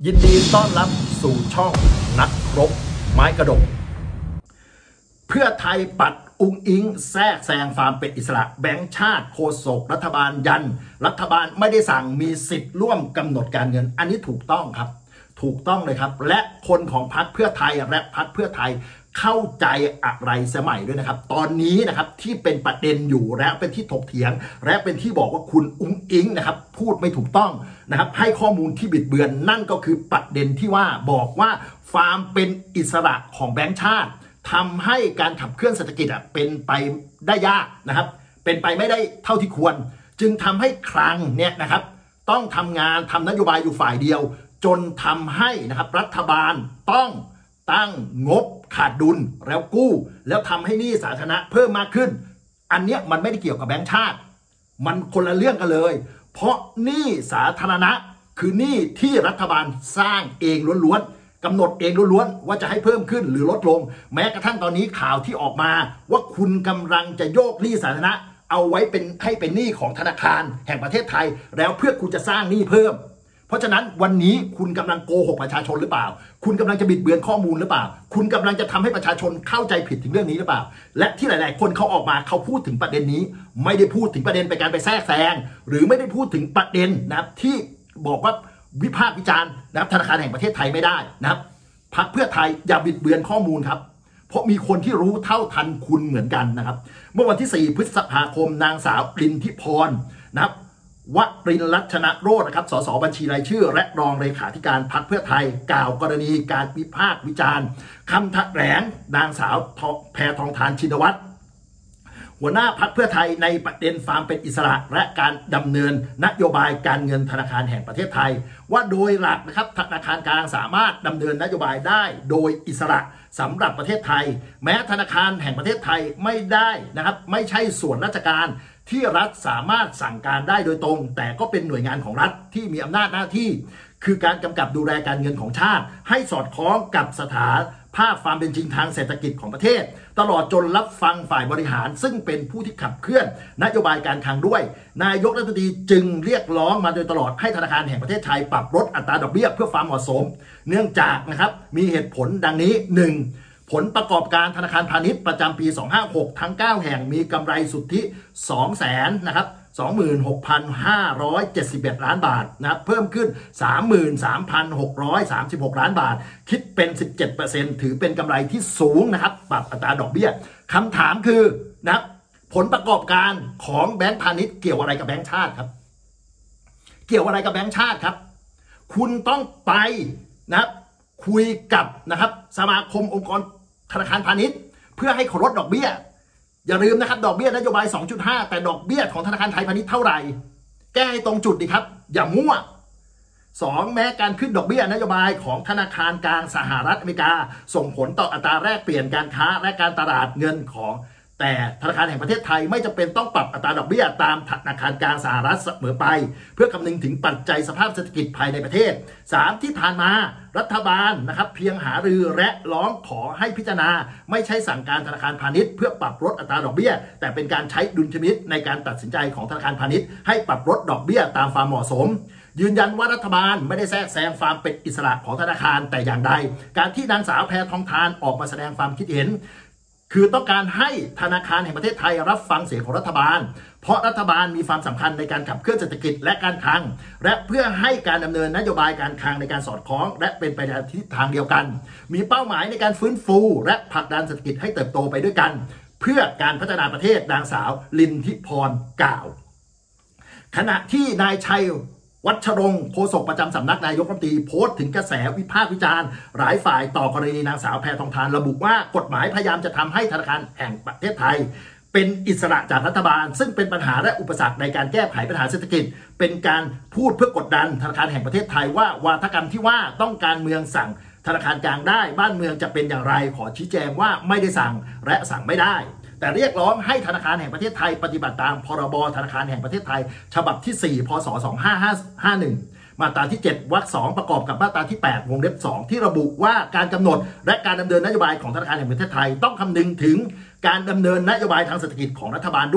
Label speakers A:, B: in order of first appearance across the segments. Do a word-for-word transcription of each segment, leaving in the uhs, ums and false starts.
A: ยินดีต้อนรับสู่ช่องนักรบไม้กระดกเพื่อไทยปัดอุ้งอิงแทรกแซงความเป็นอิสระแบงค์ชาติโฆษกรัฐบาลยันรัฐบาลไม่ได้สั่งมีสิทธิ์ร่วมกำหนดการเงินอันนี้ถูกต้องครับถูกต้องเลยครับและคนของพรรคเพื่อไทยและพรรคเพื่อไทยเข้าใจอะไรสมัยด้วยนะครับตอนนี้นะครับที่เป็นประเด็นอยู่และเป็นที่ถกเถียงและเป็นที่บอกว่าคุณอุ้งอิงนะครับพูดไม่ถูกต้องนะครับให้ข้อมูลที่บิดเบือนนั่นก็คือประเด็นที่ว่าบอกว่าความเป็นอิสระของแบงก์ชาติทำให้การขับเคลื่อนเศรษฐกิจอ่ะเป็นไปได้ยากนะครับเป็นไปไม่ได้เท่าที่ควรจึงทำให้คลังเนี่ยนะครับต้องทำงานทำนโยบายอยู่ฝ่ายเดียวจนทำให้นะครับรัฐบาลต้องตั้งงบขาดดุลแล้วกู้แล้วทำให้หนี้สาธารณะเพิ่มมากขึ้นอันเนี้ยมันไม่ได้เกี่ยวกับแบงก์ชาติมันคนละเรื่องกันเลยเพราะหนี้สาธารณะคือหนี้ที่รัฐบาลสร้างเองล้วนๆกำหนดเองล้วนๆว่าจะให้เพิ่มขึ้นหรือลดลงแม้กระทั่งตอนนี้ข่าวที่ออกมาว่าคุณกำลังจะโยกหนี้สาธารณะเอาไว้เป็นให้เป็นหนี้ของธนาคารแห่งประเทศไทยแล้วเพื่อคุณจะสร้างหนี้เพิ่มเพราะฉะนั้นวันนี้คุณกำลังโกหกประชาชนหรือเปล่าคุณกำลังจะบิดเบือนข้อมูลหรือเปล่าคุณกำลังจะทำให้ประชาชนเข้าใจผิดถึงเรื่องนี้หรือเปล่าและที่หลายๆคนเขาออกมาเขาพูดถึงประเด็นนี้ไม่ได้พูดถึงประเด็นไปการไปแทรกแซงหรือไม่ได้พูดถึงประเด็นนะครับที่บอกว่าวิพากษ์วิจารณ์นะครับธนาคารแห่งประเทศไทยไม่ได้นะครับพรรคเพื่อไทยอย่าบิดเบือนข้อมูลครับเพราะมีคนที่รู้เท่าทันคุณเหมือนกันนะครับเมื่อวันที่สี่พฤษภาคมนางสาวกลินทิพรนะครับวรินทร์ลักษณะโรจน์นะครับสสบัญชีรายชื่อและรองเลขาธิการพรรคเพื่อไทยกล่าวกรณีการวิพากษ์วิจารณ์คำแถลงนางสาวแพทองธารชินวัตรหัวหน้าพรรคเพื่อไทยในประเด็นความเป็นอิสระและการดำเนินนโยบายการเงินธนาคารแห่งประเทศไทยว่าโดยหลักนะครับธนาคารกลางสามารถดำเนินนโยบายได้โดยอิสระสำหรับประเทศไทยแม้ธนาคารแห่งประเทศไทยไม่ได้นะครับไม่ใช่ส่วนราชการที่รัฐสามารถสั่งการได้โดยตรงแต่ก็เป็นหน่วยงานของรัฐที่มีอำนาจหน้าที่คือการกำกับดูแลการเงินของชาติให้สอดคล้องกับสถานภาพความเป็นจริงทางเศรษฐกิจของประเทศตลอดจนรับฟังฝ่ายบริหารซึ่งเป็นผู้ที่ขับเคลื่อนนโยบายการคลังด้วยนายกรัฐมนตรีจึงเรียกร้องมาโดยตลอดให้ธนาคารแห่งประเทศไทยปรับลดอัตราดอกเบี้ยเพื่อความเหมาะสมเนื่องจากนะครับมีเหตุผลดังนี้ หนึ่งผลประกอบการธนาคารพาณิชย์ประจำปีสองพันห้าร้อยหกทั้งเก้าแห่งมีกำไรสุทธิ สองแสน นะครับ สองหมื่นหกพันห้าร้อยเจ็ดสิบเอ็ด ล้านบาทนะครับเพิ่มขึ้น สามหมื่นสามพันหกร้อยสามสิบหก ล้านบาทคิดเป็น สิบเจ็ดเปอร์เซ็นต์ ถือเป็นกำไรที่สูงนะครับปรับอัตราดอกเบี้ยคำถามคือนะครับผลประกอบการของแบงก์พาณิชย์เกี่ยวอะไรกับแบงก์ชาติครับเกี่ยวอะไรกับแบงก์ชาติครับคุณต้องไปนะครับคุยกับนะครับสมาคมองค์กรธนาคารพาณิชย์เพื่อให้เขาลดดอกเบี้ยอย่าลืมนะครับดอกเบี้ยนโยบาย สองจุดห้า แต่ดอกเบี้ยของธนาคารไทยพาณิชย์เท่าไหร่แก้ให้ตรงจุดดิครับอย่ามั่วสองแม้การขึ้นดอกเบี้ยนโยบายของธนาคารกลางสหรัฐอเมริกาส่งผลต่ออัตราแลกเปลี่ยนการค้าและการตลาดเงินของแต่ธนาคารแห่งประเทศไทยไม่จำเป็นต้องปรับอัตราดอกเบี้ยตามธนาคารกลางสหรัฐเสมอไปเพื่อคำนึงถึงปัจจัยสภาพเศรษฐกิจภายในประเทศสามที่ผ่านมารัฐบาลนะครับเพียงหารือและร้องขอให้พิจารณาไม่ใช่สั่งการธนาคารพาณิชย์เพื่อปรับลดอัตราดอกเบี้ยแต่เป็นการใช้ดุลพินิจในการตัดสินใจของธนาคารพาณิชย์ให้ปรับลดดอกเบี้ยตามความเหมาะสมยืนยันว่ารัฐบาลไม่ได้แทรกแซงความเป็นอิสระของธนาคารแต่อย่างใดการที่นางสาวแพทองธารออกมาแสดงความคิดเห็นคือต้องการให้ธนาคารแห่งประเทศไทยรับฟังเสียงของรัฐบาลเพราะรัฐบาลมีความสำคัญในการขับเคลื่อนเศรษฐกิจและการคลังและเพื่อให้การดำเนินนโยบายการคลังในการสอดคล้องและเป็นไปในทิศทางเดียวกันมีเป้าหมายในการฟื้นฟูและผลักดันเศรษฐกิจให้เติบโตไปด้วยกันเพื่อการพัฒนาประเทศนางสาวลินทิพรกล่าวขณะที่นายชัยวัชรงค์โฆษกประจำสำนักนายกรัฐมนตรีโพสต์ถึงกระแสวิพากษ์วิจารณ์หลายฝ่ายต่อกรณีนางสาวแพทองธารระบุว่ากฎหมายพยายามจะทำให้ธนาคารแห่งประเทศไทยเป็นอิสระจากรัฐบาลซึ่งเป็นปัญหาและอุปสรรคในการแก้ไขปัญหาเศรษฐกิจเป็นการพูดเพื่อกดดันธนาคารแห่งประเทศไทยว่าวาทกรรมที่ว่าต้องการเมืองสั่งธนาคารกลางได้บ้านเมืองจะเป็นอย่างไรขอชี้แจงว่าไม่ได้สั่งและสั่งไม่ได้แต่เรียกร้องให้ธนาคารแห่งประเทศไทยปฏิบัติตามพรบธนาคารแห่งประเทศไทยฉบับที่สี่พศสองพันห้าร้อยห้าสิบเอ็ดมาตราที่เจ็ดวรรคสองประกอบกับมาตราที่แปดวงเล็บสองที่ระบุว่าการกำหนดและการดำเนินนโยบายของธนาคารแห่งประเทศไทยต้องคำนึงถึงการดำเนินนโยบายทางเศรษฐกิจของรัฐบาลด้วย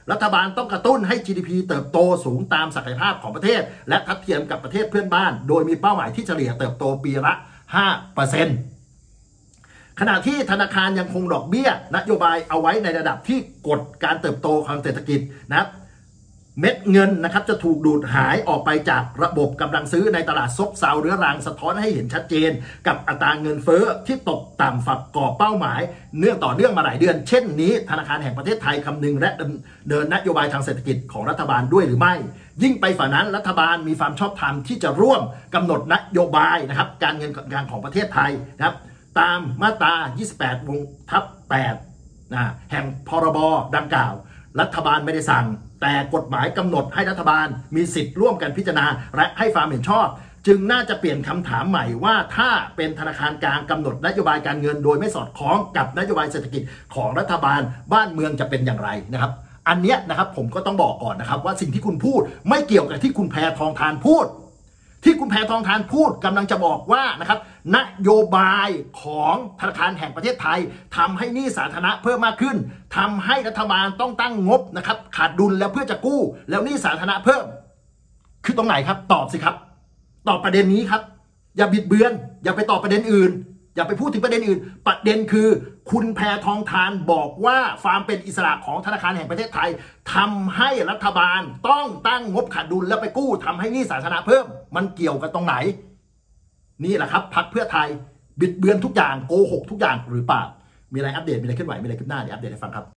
A: รัฐบาลต้องกระตุ้นให้ จี ดี พี เติบโตสูงตามศักยภาพของประเทศและทัดเทียมกับประเทศเพื่อนบ้านโดยมีเป้าหมายที่เฉลี่ยเติบโตปีละ ห้าเปอร์เซ็นต์ ขณะที่ธนาคารยังคงดอกเบี้ยนโยบายเอาไว้ในระดับที่กดการเติบโตของเศรษฐกิจนะครับเม็ดเงินนะครับจะถูกดูดหายออกไปจากระบบกำลังซื้อในตลาดซบเซาเรื้อรังสะท้อนให้เห็นชัดเจนกับอัตราเงินเฟ้อที่ตกต่ำฝักกรอบเป้าหมายเนื่องต่อเนื่องมาหลายเดือนเช่นนี้ธนาคารแห่งประเทศไทยคำนึงและดำเนินนโยบายทางเศรษฐกิจของรัฐบาลด้วยหรือไม่ยิ่งไปฝ่านั้นรัฐบาลมีความชอบธรรมที่จะร่วมกำหนดนโยบายนะครับการเงินการของประเทศไทยนะครับตามมาตรา ยี่สิบแปด วงทับ แปด นะแห่งพรบดังกล่าวรัฐบาลไม่ได้สั่งแต่กฎหมายกำหนดให้รัฐบาลมีสิทธิ์ร่วมกันพิจารณาและให้ความเห็นชอบจึงน่าจะเปลี่ยนคำถามใหม่ว่าถ้าเป็นธนาคารกลางกำหนดนโยบายการเงินโดยไม่สอดคล้องกับนโยบายเศรษฐกิจของรัฐบาลบ้านเมืองจะเป็นอย่างไรนะครับอันเนี้ยนะครับผมก็ต้องบอกก่อนนะครับว่าสิ่งที่คุณพูดไม่เกี่ยวกับที่คุณแพทองธารพูดที่คุณแพทองธารพูดกำลังจะบอกว่านะครับนโยบายของธนาคารแห่งประเทศไทยทำให้หนี้สาธารณะเพิ่มมากขึ้นทำให้รัฐบาลต้องตั้งงบนะครับขาดดุลแล้วเพื่อจะกู้แล้วหนี้สาธารณะเพิ่มคือตรงไหนครับตอบสิครับตอบประเด็นนี้ครับอย่าบิดเบือนอย่าไปตอบประเด็นอื่นอย่าไปพูดถึงประเด็นอื่นประเด็นคือคุณแพทองธารบอกว่าความเป็นอิสระของธนาคารแห่งประเทศไทยทำให้รัฐบาลต้องตั้งงบขาดดุลแล้วไปกู้ทำให้หนี้สาธารณะเพิ่มมันเกี่ยวกันตรงไหนนี่แหละครับพรรคเพื่อไทยบิดเบือนทุกอย่างโกหกทุกอย่างหรือเปล่ามีอะไรอัปเดตมีอะไรเคลื่อนไหวมีอะไรคืบหน้าเดี๋ยวอัปเดตให้ฟังครับ